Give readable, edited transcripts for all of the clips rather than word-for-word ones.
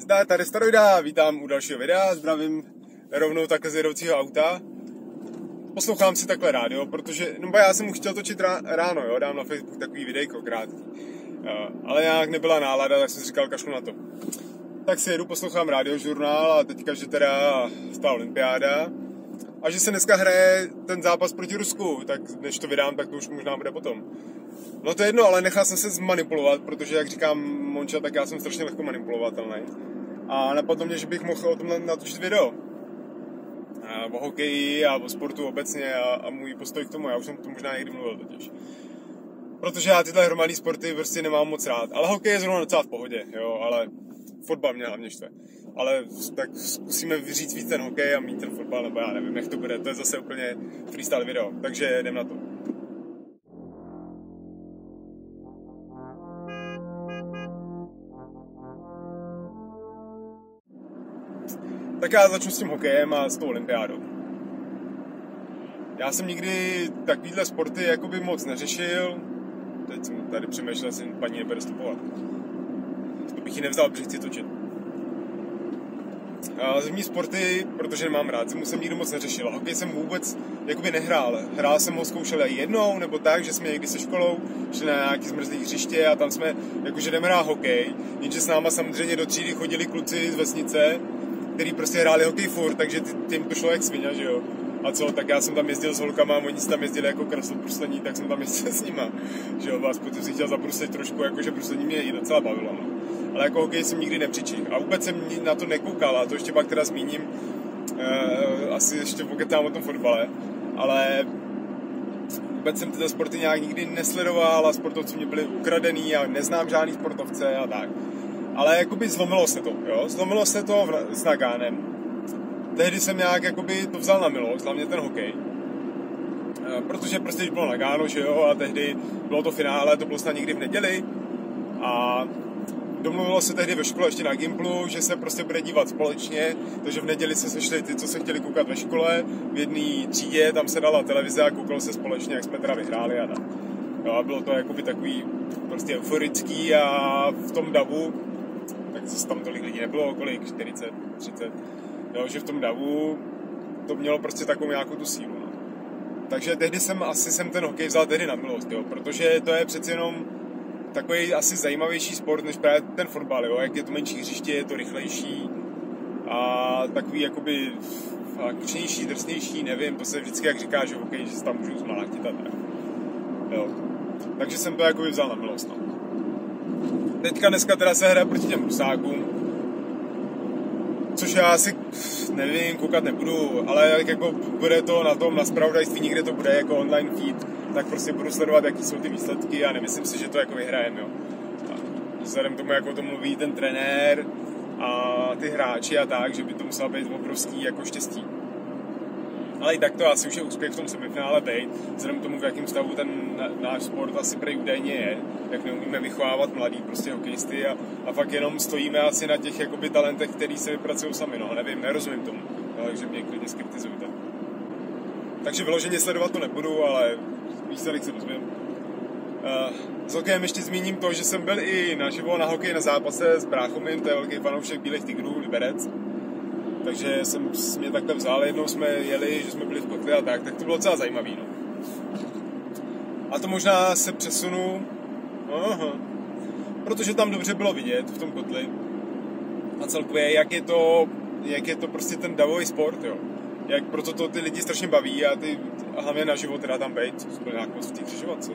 Zdar, tady Staroida, vítám u dalšího videa, zdravím rovnou takhle z jedoucího auta. Poslouchám si takhle rádio, protože, já jsem už chtěl točit ráno, jo, dám na Facebook takový videjko krátký. Ale nějak nebyla nálada, tak jsem si říkal, kašlu na to. Tak si jedu, poslouchám radiožurnál a teďka, že teda ta olympiáda a že se dneska hraje ten zápas proti Rusku, tak než to vydám, tak to už možná bude potom. No to je jedno, ale nechal jsem se zmanipulovat, protože jak říkám Monča, tak já jsem strašně lehko manipulovatelný. A napadlo mě, že bych mohl o tom natočit video. O hokeji a o sportu obecně a můj postoj k tomu, já už jsem to možná někdy mluvil totiž. Protože já tyhle hromadný sporty prostě nemám moc rád, ale hokej je zrovna docela v pohodě, jo, ale fotbal mě hlavně štve. Ale tak zkusíme vyříct víc ten hokej a mít ten fotbal, nebo já nevím, jak to bude, to je zase úplně freestyle video, takže jdem na to. Tak já začnu s tím hokejem a s tou olympiádou. Já jsem nikdy takovýhle sporty jakoby moc neřešil. Teď jsem tady přemýšlel, jestli paní nebude stopovat. To bych ji nevzal, protože chci točit. Zimní sporty, protože nemám rád, zimu jsem nikdy moc neřešil. Hokej jsem vůbec jakoby nehrál. Hrál jsem ho, zkoušel jednou nebo tak, že jsme někdy se školou šli na nějaký zmrzlý hřiště a tam jsme jakože jdeme hrát hokej. Jenže s náma samozřejmě do třídy chodili kluci z vesnice, který prostě hráli hokej furt, takže tím to šlo jak svině, že jo. A co, tak já jsem tam jezdil s holkama a oni tam jezdili jako krasloprslení, tak jsem tam jezdil s nima, že jo. Vás potom si chtěl zabruslit trošku, jakože bruslení mě i docela bavilo, no. Ale jako hokej jsem nikdy nepřičil. A vůbec jsem na to nekoukal, a to ještě pak teda zmíním, asi ještě pokecám o tom fotbale, ale vůbec jsem tyto sporty nějak nikdy nesledoval a sportovci mě byli ukradený a neznám žádný sportovce a tak. Ale jakoby zlomilo se to, jo, zlomilo se to s Nagánem. Tehdy jsem nějak jakoby to vzal na milost, hlavně ten hokej. Protože prostě když bylo Nagáno, že jo, a tehdy bylo to finále, to bylo snad někdy v neděli. A domluvilo se tehdy ve škole ještě na Gimplu, že se prostě bude dívat společně, takže v neděli se sešli ty, co se chtěli koukat ve škole, v jedné třídě, tam se dala televize a koukalo se společně, jak jsme teda vyhráli a tak. Jo, a bylo to jakoby takový prostě euforický a v tom davu, tak zase tam tolik lidí nebylo, kolik, 40, 30, jo, že v tom davu to mělo prostě takovou nějakou tu sílu, no. Takže tehdy jsem ten hokej vzal tehdy na milost, jo, protože to je přeci jenom takový asi zajímavější sport, než právě ten fotbal, jo, jak je to menší hřiště, je to rychlejší a takový jakoby akčnější, drsnější, nevím, to se vždycky jak říká, že hokej, že se tam můžu zmlátit a tak, jo. Takže jsem to jakoby vzal na milost, no. Dneska teda se hraje proti těm Rusákům, což já asi nevím, koukat nebudu, ale jak jako bude to na zpravodajství, někde to bude jako online feed, tak prostě budu sledovat, jaký jsou ty výsledky a nemyslím si, že to jako vyhrajem, jo. A vzhledem tomu, jako to mluví ten trenér a ty hráči a tak, že by to muselo být obrovský jako štěstí. Ale i tak to asi už je úspěch v tom semifinále bejt, vzhledem k tomu, v jakém stavu ten náš sport asi prej údajně je, jak neumíme vychovávat mladý prostě hokejisty a fakt jenom stojíme asi na těch jakoby talentech, který se vypracují sami, no, nevím, nerozumím tomu, takže mě klidně skritizujte. Takže vyloženě sledovat to nebudu, ale výsledek se dozvím. S hokejem ještě zmíním to, že jsem byl i naživo na hokej na zápase s bráchou mým, to je velký fanoušek Bílých tigrů, Liberec. Takže jsem mě takhle vzal, jednou jsme jeli, že jsme byli v kotli a tak to bylo docela zajímavý, no. A to možná se přesunu, protože tam dobře bylo vidět v tom kotli a celkově, jak je to prostě ten davový sport, jo. Jak proto to ty lidi strašně baví a hlavně na život teda tam bejt, co byl nějak moc v té křižovatce,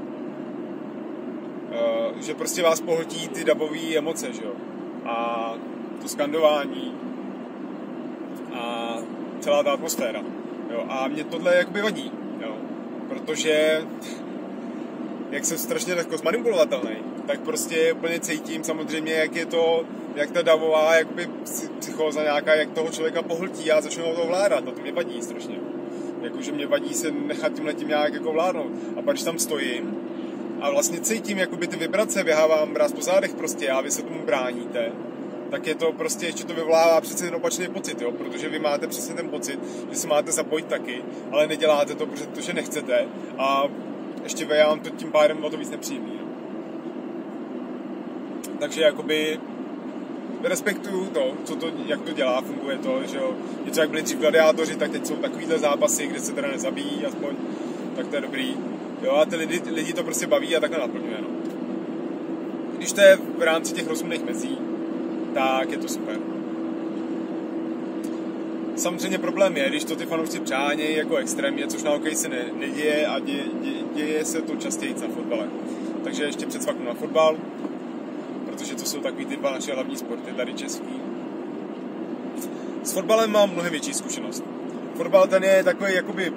že prostě vás pohltí ty davové emoce, že jo. A to skandování a celá ta atmosféra, jo. A mě tohle jakoby vadí, jo. Protože jak jsem strašně lehko zmanipulovatelný, tak prostě úplně cítím samozřejmě, jak ta davová jakoby psychóza nějaká, jak toho člověka pohltí a začnu toho vládat, a to mě vadí strašně. Jakože mě vadí se nechat tímhletím nějak jako vládnout. A pak, když tam stojím a vlastně cítím jakoby ty vibrace, běhávám mráz po zádech prostě a vy se tomu bráníte, tak je to prostě, ještě to vyvolává přece ten opačný pocit, jo, protože vy máte přesně ten pocit, že se máte zapojit taky, ale neděláte to, protože nechcete a ještě vám to tím pádem o to víc nepříjemný, no. Takže jakoby respektuju to, jak to dělá, funguje to, že jo, něco jak byli dřív gladiátoři, tak teď jsou takovýhle zápasy, kde se teda nezabíjí aspoň, tak to je dobrý, jo, a ty lidi to prostě baví a takhle naplňuje, no. Když to je v rámci těch rozumných mezí, tak je to super. Samozřejmě problém je, když to ty fanoušci přánějí jako extrémně, což na hokeji se neděje a děje se to častěji na fotbale. Takže ještě předsvaknu na fotbal, protože to jsou takový ty dva naše hlavní sporty tady český. S fotbalem mám mnohem větší zkušenost. Fotbal ten je takový jakoby,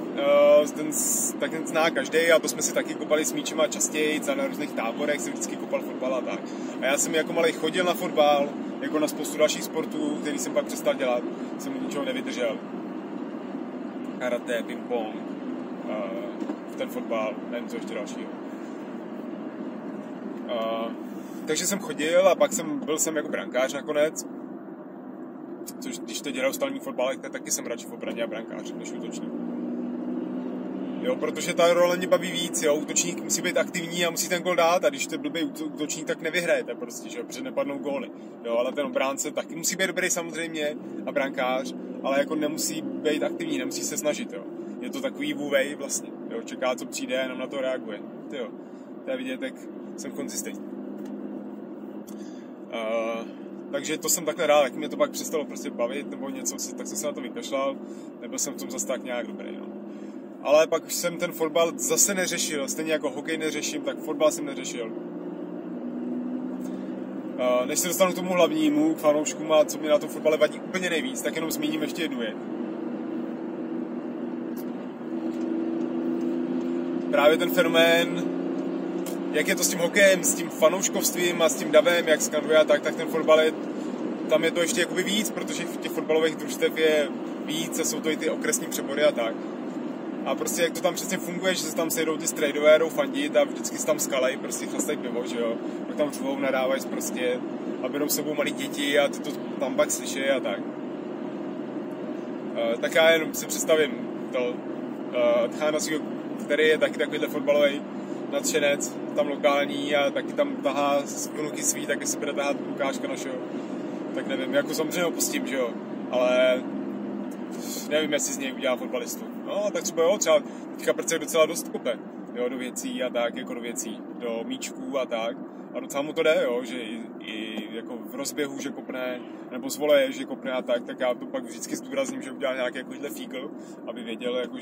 ten zná každý a to jsme si taky kopali s míčema častěji a na různých táborech jsem vždycky kopal fotbal a tak. A já jsem jako malej chodil na fotbal, jako na spoustu dalších sportů, který jsem pak přestal dělat, jsem mu ničeho nevydržel. Karate, ping-pong, ten fotbal, nevím co ještě dalšího. Takže jsem chodil a pak byl jsem jako brankář nakonec, což když teď hraju stalní fotbal, tak taky jsem radši v obraně a brankář, než útočník. Jo, protože ta role mě baví víc, jo, útočník musí být aktivní a musí ten gól dát a když to blbý útočník, tak nevyhrajete prostě, že jo, protože nepadnou góly, jo, ale ten obránce taky musí být dobrý samozřejmě a brankář, ale jako nemusí být aktivní, nemusí se snažit, jo. Je to takový vůvej vlastně, jo, čeká, co přijde a jenom na to reaguje, jo. To je vidět, jak jsem konzistentní. Takže to jsem takhle rád, jak mě to pak přestalo prostě bavit nebo něco, tak jsem se na to vykašlal, nebyl jsem v tom zase tak nějak dobrý, no. Ale pak už jsem ten fotbal zase neřešil, stejně jako hokej neřeším, tak fotbal jsem neřešil. Než se dostanu k tomu hlavnímu, k fanouškům a co mě na tom fotbale vadí úplně nejvíc, tak jenom zmíním ještě jednu věc. Právě ten fenomén, jak je to s tím hokejem, s tím fanouškovstvím a s tím davem, jak skanduje a tak ten fotbal tam je to ještě jakoby víc, protože v těch fotbalových družstev je víc a jsou to i ty okresní přebory a tak. A prostě jak to tam přesně funguje, že se tam sejdou ty strejdové, jdou fandit a vždycky se tam skalej, prostě chlastají pivo, že jo. Pak tam řvou, nadávají prostě a berou sebou malí děti a ty to tam pak slyší a tak. Tak já jenom si představím Tchána, který je taky takovýhle fotbalový nadšenec, tam lokální a taky tam tahá vnuky svý, taky si bude tahat Lukáška našeho. Tak nevím, jako samozřejmě ho pustím, že jo, ale nevím, jestli z něj udělá fotbalistu. No, tak třeba jo, třeba teďka prce docela dost kope, jo, do věcí a tak, jako do věcí, do míčků a tak. A docela mu to jde, jo, že i jako v rozběhu, že kopne, nebo z voleje, že kopne a tak já to pak vždycky zdůrazním, že udělá nějaký takovýhle fíkl, aby věděl, jako,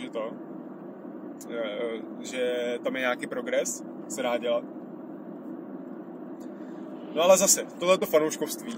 že tam je nějaký progres, se dá dělat. No ale zase, tohleto fanouškovství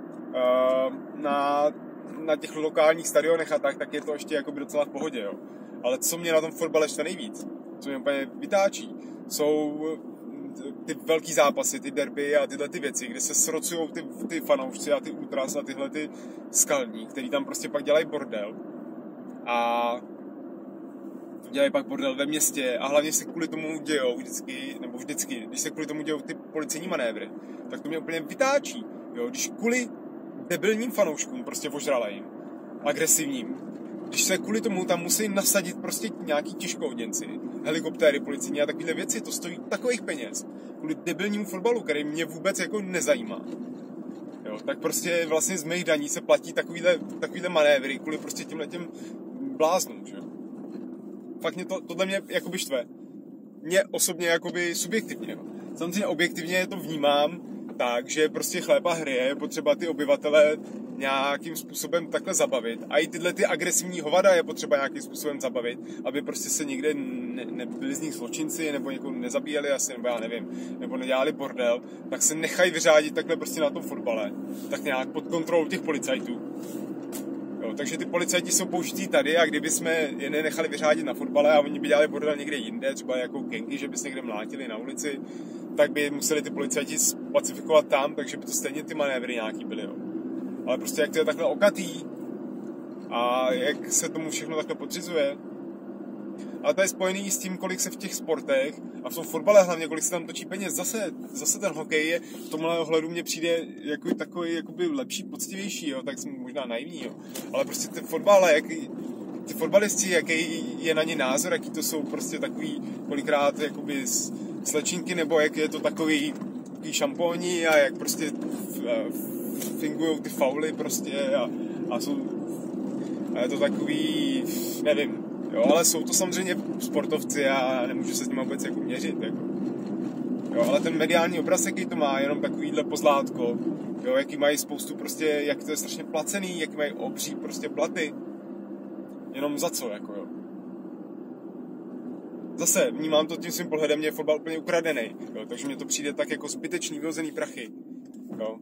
na těch lokálních stadionech a tak je to ještě jakoby docela v pohodě, jo. Ale co mě na tom fotbale štve nejvíc, co mě úplně vytáčí, jsou ty velký zápasy, ty derby a tyhle ty věci, kde se srocujou ty fanoušci a ty ultras a tyhle ty skalní, který tam prostě pak dělají bordel a dělají pak bordel ve městě a hlavně se kvůli tomu dějou vždycky, když se kvůli tomu dějou ty policejní manévry, tak to mě úplně vytáčí, jo, když kvůli debilním fanouškům, prostě ožralejím, agresivním, když se kvůli tomu tam musí nasadit prostě nějaký těžkooděnci, helikoptéry, policijní a takovéhle věci, to stojí takových peněz, kvůli debilnímu fotbalu, který mě vůbec jako nezajímá. Jo, tak prostě vlastně z mých daní se platí takovýhle manévry kvůli prostě těmhletěm bláznům, že jo. Fakt tohle mě jakoby štve. Mě osobně jakoby subjektivně, jo. Samozřejmě objektivně to vnímám tak, že prostě chléba hry je potřeba ty obyvatele nějakým způsobem takhle zabavit. A i tyhle ty agresivní hovada je potřeba nějakým způsobem zabavit, aby prostě se nikde nebyli z nich zločinci, nebo někoho nezabíjeli asi, nebo já nevím, nebo nedělali bordel, tak se nechají vyřádit takhle prostě na tom fotbale, tak nějak pod kontrolou těch policajtů. Jo, takže ty policajti jsou použití tady a kdyby jsme je nechali vyřádit na fotbale a oni by dělali bordel někde jinde, třeba jako gengy, že by se někde mlátili na ulici, tak by museli ty policajti pacifikovat tam, takže by to stejně ty manévry nějaký byly, jo. Ale prostě jak to je takhle okatý a jak se tomu všechno takhle podřizuje. Ale to je spojený s tím, kolik se v těch sportech a v tom fotbale hlavně, kolik se tam točí peněz. Zase ten hokej je v tomhle ohledu mně přijde jako takový jakoby lepší, poctivější, jo, tak jsem možná naivní, jo. Ale prostě ty fotbale, ty fotbalisti, jaký je na ně názor, jaký to jsou prostě takový kolikrát jakoby slečinky, nebo jak je to takový takový šampóni a jak prostě fingujou ty fauly prostě a je to takový, nevím, jo, ale jsou to samozřejmě sportovci a nemůžu se s nimi vůbec jako měřit, jako. Jo, ale ten mediální obraz, jaký to má, jenom takovýhle pozlátko, jo, jaký mají spoustu prostě, jak to je strašně placený, jaký mají obří prostě platy, jenom za co, jako jo. Zase, vnímám to tím svým pohledem, mě je fotbal úplně ukradený, jo, takže mně to přijde tak jako zbytečný vyhozený prachy, jo.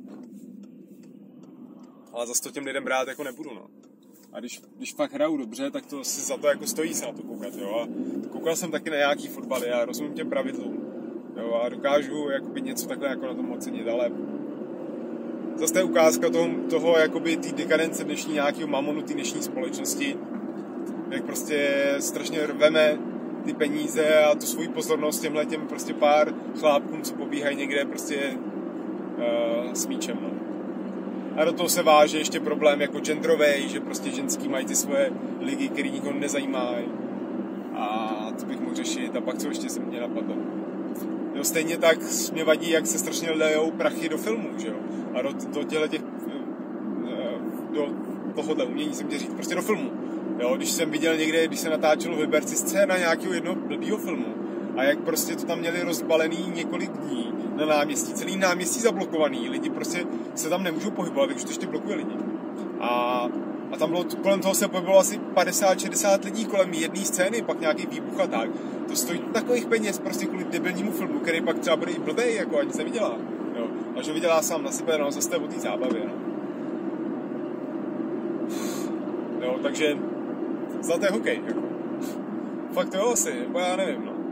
Ale zase to těm lidem brát jako nebudu, no. A když fakt hraju dobře, tak to si za to jako stojí se na to koukat, jo. A koukal jsem taky na nějaký fotbaly a rozumím těm pravidlům, jo, a dokážu jakoby něco takhle jako na tom ocenit, ale zase to je ukázka toho jakoby té dekadence dnešní nějakého mamonu, té dnešní společnosti, jak prostě strašně rveme ty peníze a tu svoji pozornost těm prostě pár chlápkům, co pobíhají někde prostě s míčem, no. A do toho se váže ještě problém jako genderovej, že prostě ženský mají ty svoje ligy, který nikoho nezajímají. A to bych mohl řešit. A pak co ještě se mě napadlo. Jo, stejně tak mě vadí, jak se strašně lejou prachy do filmů, že jo. A do tohohle umění jsem tě říct, prostě do filmu. Jo, když jsem viděl někde, když se natáčelo v Liberci scéna nějakého jednoho blbýho filmu a jak prostě to tam měli rozbalený několik dní na náměstí, celý náměstí zablokovaný, lidi prostě se tam nemůžou pohybovat, takže to ještě blokuje lidi. A tam bylo, kolem toho se pohybovalo asi 50-60 lidí kolem jedné scény, pak nějaký výbuch a tak. To stojí takových peněz prostě kvůli debilnímu filmu, který pak třeba bude i blbej, jako a nic nevydělá. Jo. A že vydělá sám na sebe, no, zase to je o té zábavě, no. Jo, takže zlatý hokej, jako. Fakt to jo asi, nebo já nevím, no.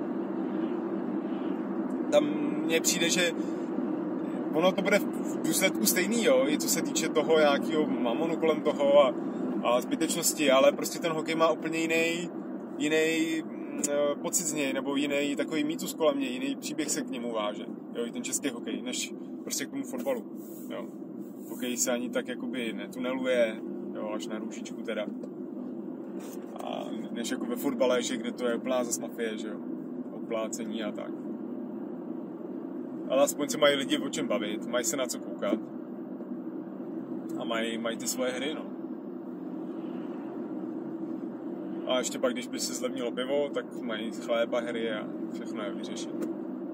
Tam mně přijde, že ono to bude v důsledku stejný, jo, i co se týče toho nějakého mamonu kolem toho a zbytečnosti, ale prostě ten hokej má úplně jiný pocit z něj, nebo jiný takový mýtus kolem něj, jiný příběh se k němu váže, jo, i ten český hokej, než prostě k tomu fotbalu, jo. Hokej se ani tak jakoby netuneluje, jo, až na růžičku teda. A než jako ve fotbale, že kde to je úplná zas mafie, že jo, oplácení a tak. Ale aspoň se mají lidi o čem bavit, mají se na co koukat a mají ty svoje hry, no. A ještě pak, když by se zlevnilo pivo, tak mají chléb a hry a všechno je vyřešit.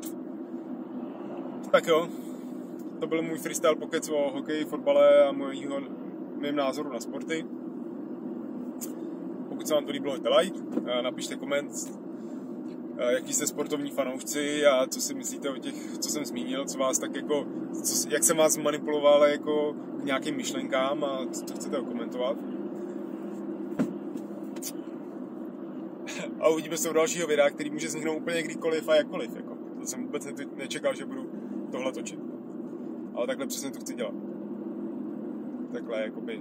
Tak jo, to byl můj freestyle pokec o hokeji, fotbale a mým názoru na sporty. Pokud se vám to líbilo, hoďte like, napište koment, jaký jste sportovní fanoušci a co si myslíte o těch, co jsem zmínil, co vás tak jako, jak jsem vás manipuloval jako k nějakým myšlenkám a co chcete komentovat. A uvidíme se u dalšího videa, který může vzniknout úplně kdykoliv a jakkoliv. Jako. To jsem vůbec nečekal, že budu tohle točit. Ale takhle přesně to chci dělat. Takhle jakoby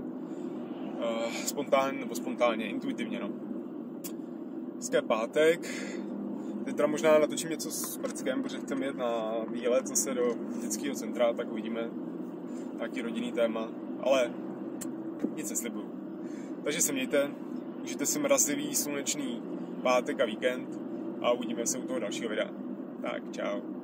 spontánně, intuitivně, no. Dneska je pátek. Teď teda možná natočím něco s Prckem, protože chceme jet na výlet zase do dětského centra, tak uvidíme. Nějaký rodinný téma, ale nic neslibuju. Takže se mějte, užijte si mrazivý, slunečný pátek a víkend a uvidíme se u toho dalšího videa. Tak, čau.